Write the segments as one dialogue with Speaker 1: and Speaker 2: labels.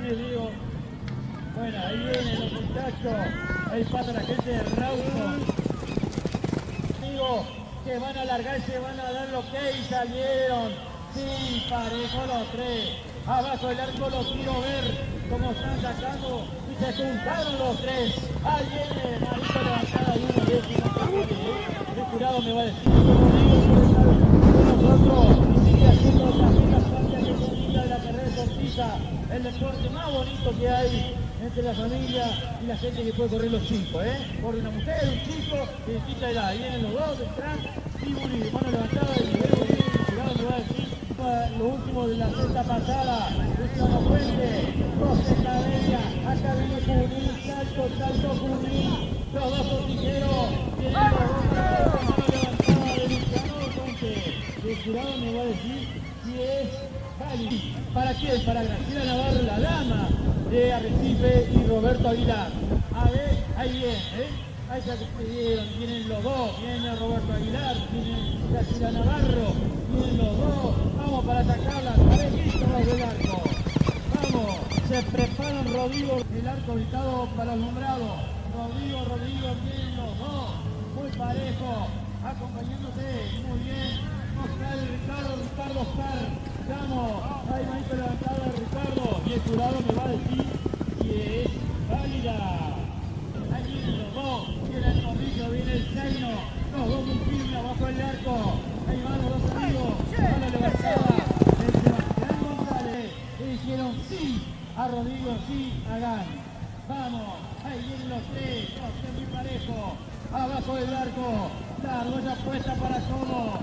Speaker 1: les digo. Bueno, ahí vienen los muchachos. Ahí pasa la gente de Rawson. Digo que van a alargarse, van a dar lo que y salieron. Sí, parejo los tres. Abajo el arco lo quiero ver cómo están sacando. Y se juntaron los tres. Ahí viene, manito levantada y uno décimo. El jurado me va a decir, como digo, por estar con nosotros y sigue haciendo la fiesta patria que se diga de la carrera deportiva, el deporte más bonito que hay entre la familia y la gente que puede correr los chicos, corre una mujer, un chico de distinta edad, ahí vienen los dos, detrás, y mano levantada, y luego viene el jurado me va a decir lo último de la sexta pasada, Luciano Puente, José Cabella, acá viene Junín, salto Junín, los dos tortijeros, vienen los dos, mano levantada de Luciano Puente, el jurado me va a decir si es válido. ¿Para quién? Para Graciela Navarro, la dama de Arrecife, y Roberto Aguilar. A ver, ahí viene, ahí se despidieron, vienen los dos, viene Roberto Aguilar, viene Graciela Navarro, vienen los dos, vamos para sacarla, parejito los del arco. Vamos, se preparan Rodrigo, el arco habilitado para los nombrados. Rodrigo, vienen los dos, muy parejo, acompañándose, muy bien. Oscar, Ricardo Oscar, vamos, ahí manito levantada de Ricardo, y el jurado me va a decir si es válida. Ahí vienen los dos, viene el Corrillo, viene el Zaino, los dos muy firmes abajo del arco, ahí van los dos amigos, mano levantada, el Sebastián González, le dijeron sí a Rodrigo, sí a Gan. Vamos, ahí vienen los tres muy parejos, abajo del arco, la argolla puesta para todo,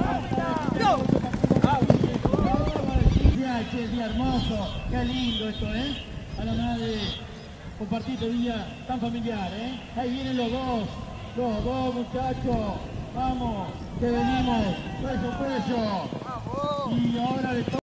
Speaker 1: qué día hermoso, qué lindo esto, a la madre, compartir este día tan familiar, ahí vienen los dos muchachos, vamos, que venimos, cuello, y ahora le toca.